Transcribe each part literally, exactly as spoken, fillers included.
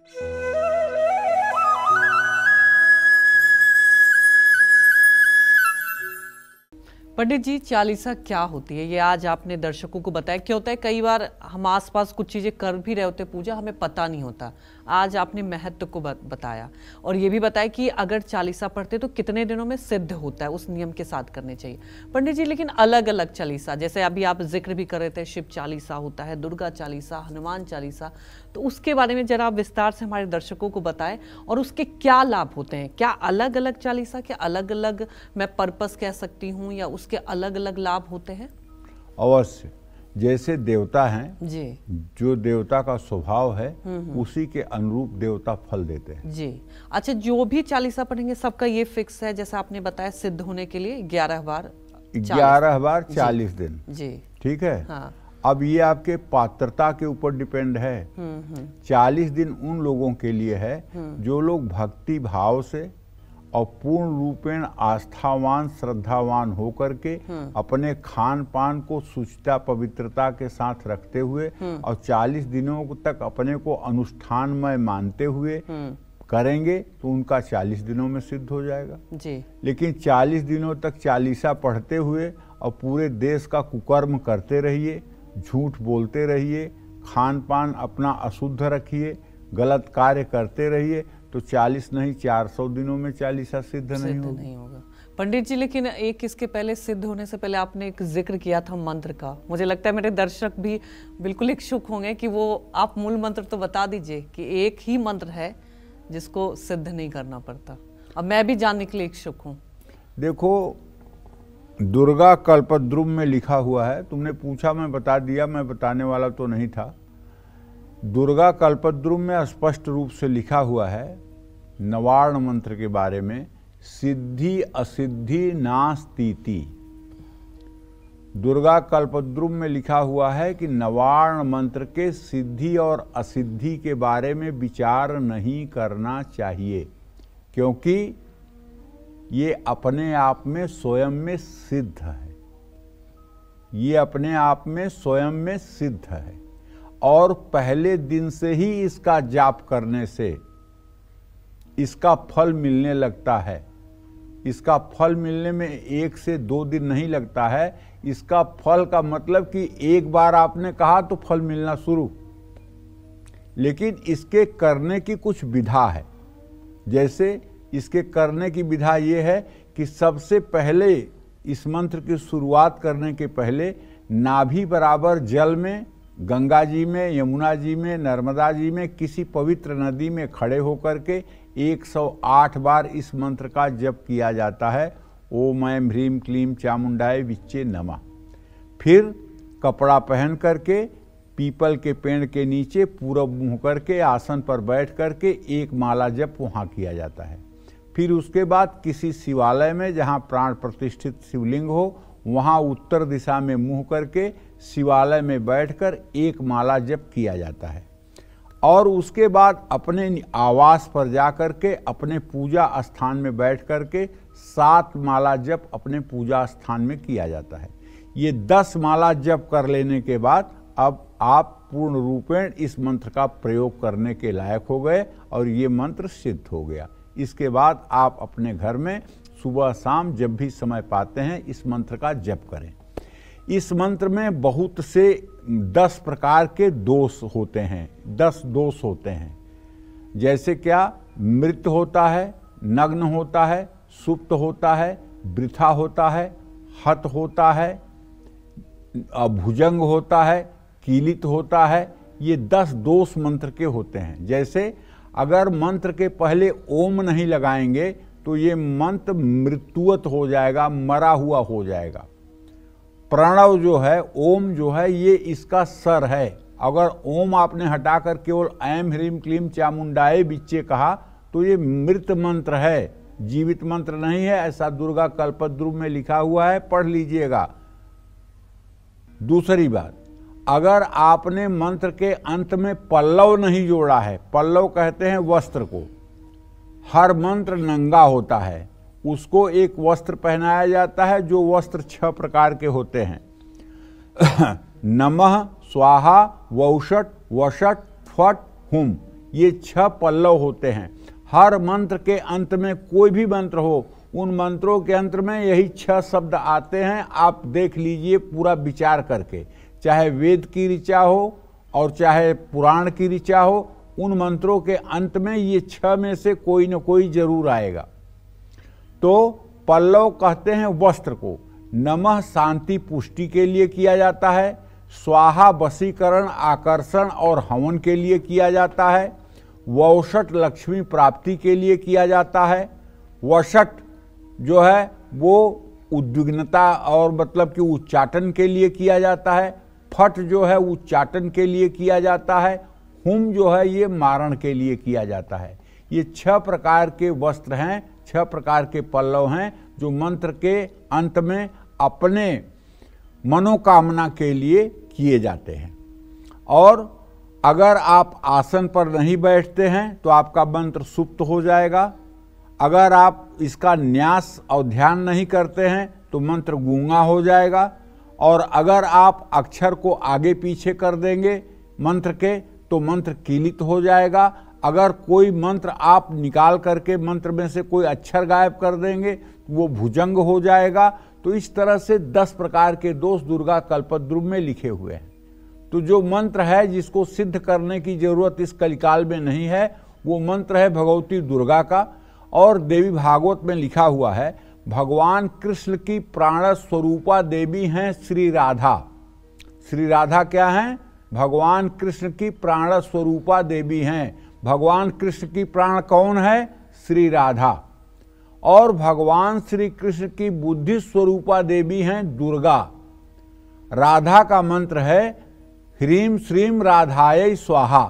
पंडित जी, चालीसा क्या होती है? ये आज आपने दर्शकों को बताया। क्या होता है, कई बार हम आसपास कुछ चीजें कर भी रहे होते पूजा, हमें पता नहीं होता। आज आपने महत्व को बताया और ये भी बताया कि अगर चालीसा पढ़ते तो कितने दिनों में सिद्ध होता है, उस नियम के साथ करने चाहिए। पंडित जी, लेकिन अलग अलग चालीसा, जैसे अभी आप जिक्र भी कर रहे थे, शिव चालीसा होता है, दुर्गा चालीसा, हनुमान चालीसा, तो उसके बारे में जरा विस्तार से हमारे दर्शकों को बताएं और उसके क्या लाभ होते हैं। क्या अलग अलग चालीसा के अलग अलग मैं पर्पस कह सकती हूँ या उसके अलग अलग लाभ होते हैं? अवश्य। जैसे देवता हैं जी, जो देवता का स्वभाव है उसी के अनुरूप देवता फल देते हैं जी। अच्छा, जो भी चालीसा पढ़ेंगे सबका ये फिक्स है, जैसे आपने बताया सिद्ध होने के लिए ग्यारह बार ग्यारह बार चालीस दिन। जी, ठीक है। हाँ। अब ये आपके पात्रता के ऊपर डिपेंड है। चालीस दिन उन लोगों के लिए है जो लोग भक्ति भाव से और पूर्ण रूपेण आस्थावान श्रद्धावान होकर के अपने खान पान को शुचिता पवित्रता के साथ रखते हुए और चालीस दिनों तक अपने को अनुष्ठानमय मानते हुए करेंगे तो उनका चालीस दिनों में सिद्ध हो जाएगा जी। लेकिन चालीस दिनों तक चालीसा पढ़ते हुए और पूरे देश का कुकर्म करते रहिए, झूठ बोलते रहिए, खान पान अपना अशुद्ध रखिए, गलत कार्य करते रहिए, तो चालीस नहीं चार सौ दिनों में चालीसा सिद्ध नहीं होगा। नहीं होगा पंडित जी। लेकिन एक इसके पहले सिद्ध होने से पहले आपने एक जिक्र किया था मंत्र का। मुझे लगता है मेरे दर्शक भी बिल्कुल इच्छुक होंगे कि वो आप मूल मंत्र तो बता दीजिए कि एक ही मंत्र है जिसको सिद्ध नहीं करना पड़ता। अब मैं भी जानने के लिए इच्छुक हूँ। देखो, दुर्गा कल्पद्रुम में लिखा हुआ है, तुमने पूछा मैं बता दिया, मैं बताने वाला तो नहीं था। दुर्गा कल्पद्रुम में स्पष्ट रूप से लिखा हुआ है नवार्ण मंत्र के बारे में, सिद्धि असिद्धि नास्तीति। दुर्गा कल्पद्रुम में लिखा हुआ है कि नवार्ण मंत्र के सिद्धि और असिद्धि के बारे में विचार नहीं करना चाहिए, क्योंकि ये अपने आप में स्वयं में सिद्ध है। ये अपने आप में स्वयं में सिद्ध है और पहले दिन से ही इसका जाप करने से इसका फल मिलने लगता है। इसका फल मिलने में एक से दो दिन नहीं लगता है। इसका फल का मतलब कि एक बार आपने कहा तो फल मिलना शुरू, लेकिन इसके करने की कुछ विधा है। जैसे इसके करने की विधा ये है कि सबसे पहले इस मंत्र की शुरुआत करने के पहले नाभि बराबर जल में, गंगा जी में, यमुना जी में, नर्मदा जी में, किसी पवित्र नदी में खड़े होकर के एक सौ आठ बार इस मंत्र का जप किया जाता है। ओम ऐं ह्रीं क्लीं चामुंडाय विच्चे नमः। फिर कपड़ा पहन करके पीपल के पेड़ के नीचे पूरब मुँह करके आसन पर बैठ करके एक माला जप वहाँ किया जाता है। फिर उसके बाद किसी शिवालय में जहाँ प्राण प्रतिष्ठित शिवलिंग हो वहाँ उत्तर दिशा में मुँह करके शिवालय में बैठकर एक माला जप किया जाता है और उसके बाद अपने आवास पर जा करके अपने पूजा स्थान में बैठ करके सात माला जप अपने पूजा स्थान में किया जाता है। ये दस माला जप कर लेने के बाद अब आप पूर्ण रूपेण इस मंत्र का प्रयोग करने के लायक हो गए और ये मंत्र सिद्ध हो गया। इसके बाद आप अपने घर में सुबह शाम जब भी समय पाते हैं इस मंत्र का जप करें। इस मंत्र में बहुत से दस प्रकार के दोष होते हैं, दस दोष होते हैं। जैसे क्या, मृत होता है, नग्न होता है, सुप्त होता है, वृथा होता है, हत होता है, भुजंग होता है, कीलित होता है। ये दस दोष मंत्र के होते हैं। जैसे अगर मंत्र के पहले ओम नहीं लगाएंगे तो ये मंत्र मृत्युवत हो जाएगा, मरा हुआ हो जाएगा। प्रणव जो है, ओम जो है, ये इसका सर है। अगर ओम आपने हटाकर केवल ऐं ह्रीं क्लीं चामुंडाय विच्चे कहा तो ये मृत मंत्र है, जीवित मंत्र नहीं है। ऐसा दुर्गा कल्पद्रुम में लिखा हुआ है, पढ़ लीजिएगा। दूसरी बात, अगर आपने मंत्र के अंत में पल्लव नहीं जोड़ा है, पल्लव कहते हैं वस्त्र को, हर मंत्र नंगा होता है, उसको एक वस्त्र पहनाया जाता है जो वस्त्र छह प्रकार के होते हैं नमः, स्वाहा, वौषट, वषट, फट, हुम। ये छह पल्लव होते हैं। हर मंत्र के अंत में, कोई भी मंत्र हो, उन मंत्रों के अंत में यही छह शब्द आते हैं। आप देख लीजिए पूरा विचार करके, चाहे वेद की ऋचा हो और चाहे पुराण की ऋचा हो, उन मंत्रों के अंत में ये छह में से कोई न कोई जरूर आएगा। तो पल्लव कहते हैं वस्त्र को। नमः शांति पुष्टि के लिए किया जाता है। स्वाहा वशीकरण, आकर्षण और हवन के लिए किया जाता है। वौषट लक्ष्मी प्राप्ति के लिए किया जाता है। वषट जो है वो उद्विग्नता और मतलब कि उच्चाटन के लिए किया जाता है। फट जो है उच्चाटन के लिए किया जाता है। हुम जो है ये मारण के लिए किया जाता है। ये छह प्रकार के वस्त्र हैं, छह प्रकार के पल्लव हैं जो मंत्र के अंत में अपने मनोकामना के लिए किए जाते हैं। और अगर आप आसन पर नहीं बैठते हैं तो आपका मंत्र सुप्त हो जाएगा। अगर आप इसका न्यास और ध्यान नहीं करते हैं तो मंत्र गूंगा हो जाएगा। और अगर आप अक्षर को आगे पीछे कर देंगे मंत्र के तो मंत्र कीलित हो जाएगा। अगर कोई मंत्र आप निकाल करके मंत्र में से कोई अक्षर गायब कर देंगे तो वो भुजंग हो जाएगा। तो इस तरह से दस प्रकार के दोष दुर्गा कल्पद्रुम में लिखे हुए हैं। तो जो मंत्र है जिसको सिद्ध करने की जरूरत इस कलिकाल में नहीं है, वो मंत्र है भगवती दुर्गा का। और देवी भागवत में लिखा हुआ है, भगवान कृष्ण की प्राण स्वरूपा देवी हैं श्री राधा। श्री राधा क्या हैं? भगवान कृष्ण की प्राण स्वरूपा देवी हैं। भगवान कृष्ण की प्राण कौन है? श्री राधा। और भगवान श्री कृष्ण की बुद्धि स्वरूपा देवी हैं दुर्गा। राधा का मंत्र है ह्रीम श्रीम राधायै स्वाहा।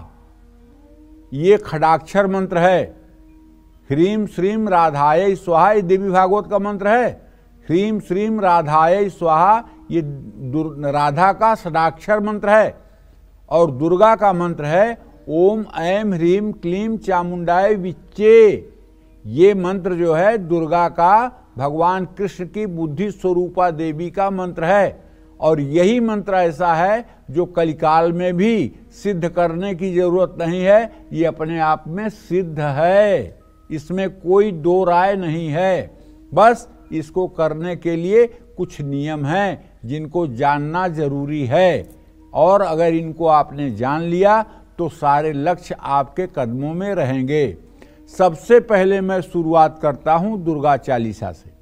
ये खडाक्षर मंत्र है। ह्रीम श्रीम राधायै स्वाहा ये देवी भागवत का मंत्र है। ह्रीम श्रीम राधायै स्वाहा ये राधा का षडाक्षर मंत्र है। और दुर्गा का मंत्र है ओम ऐम ह्रीम क्लीम चामुंडाय विच्चे। ये मंत्र जो है दुर्गा का भगवान कृष्ण की बुद्धि स्वरूपा देवी का मंत्र है। और यही मंत्र ऐसा है जो कलिकाल में भी सिद्ध करने की जरूरत नहीं है, ये अपने आप में सिद्ध है, इसमें कोई दो राय नहीं है। बस इसको करने के लिए कुछ नियम हैं जिनको जानना जरूरी है। और अगर इनको आपने जान लिया तो सारे लक्ष्य आपके कदमों में रहेंगे। सबसे पहले मैं शुरुआत करता हूं दुर्गा चालीसा से।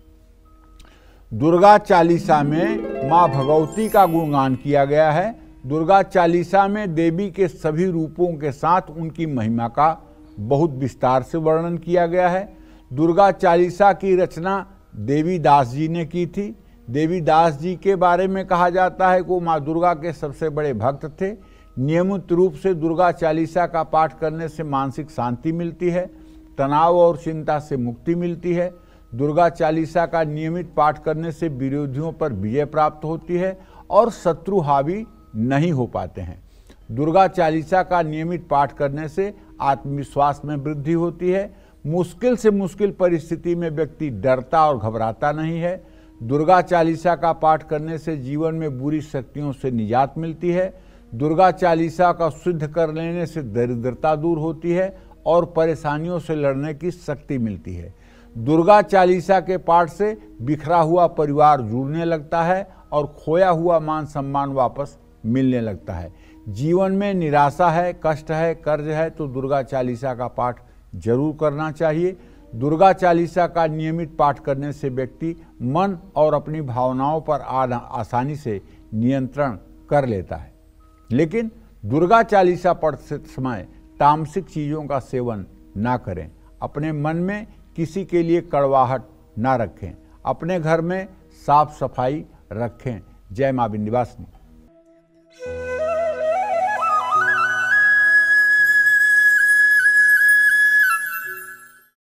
दुर्गा चालीसा में माँ भगवती का गुणगान किया गया है। दुर्गा चालीसा में देवी के सभी रूपों के साथ उनकी महिमा का बहुत विस्तार से वर्णन किया गया है। दुर्गा चालीसा की रचना देवी दास जी ने की थी। देवी दास जी के बारे में कहा जाता है कि वो माँ दुर्गा के सबसे बड़े भक्त थे। नियमित रूप से दुर्गा चालीसा का पाठ करने से मानसिक शांति मिलती है, तनाव और चिंता से मुक्ति मिलती है। दुर्गा चालीसा का नियमित पाठ करने से विरोधियों पर विजय प्राप्त होती है और शत्रु हावी नहीं हो पाते हैं। दुर्गा चालीसा का नियमित पाठ करने से आत्मविश्वास में वृद्धि होती है। मुश्किल से मुश्किल परिस्थिति में व्यक्ति डरता और घबराता नहीं है। दुर्गा चालीसा का पाठ करने से जीवन में बुरी शक्तियों से निजात मिलती है। दुर्गा चालीसा का सिद्ध कर लेने से दरिद्रता दूर होती है और परेशानियों से लड़ने की शक्ति मिलती है। दुर्गा चालीसा के पाठ से बिखरा हुआ परिवार जुड़ने लगता है और खोया हुआ मान सम्मान वापस मिलने लगता है। जीवन में निराशा है, कष्ट है, कर्ज है तो दुर्गा चालीसा का पाठ जरूर करना चाहिए। दुर्गा चालीसा का नियमित पाठ करने से व्यक्ति मन और अपनी भावनाओं पर आसानी से नियंत्रण कर लेता है। लेकिन दुर्गा चालीसा पढ़ते समय तामसिक चीज़ों का सेवन ना करें। अपने मन में किसी के लिए कड़वाहट ना रखें। अपने घर में साफ सफाई रखें। जय मां विंध्यवासिनी।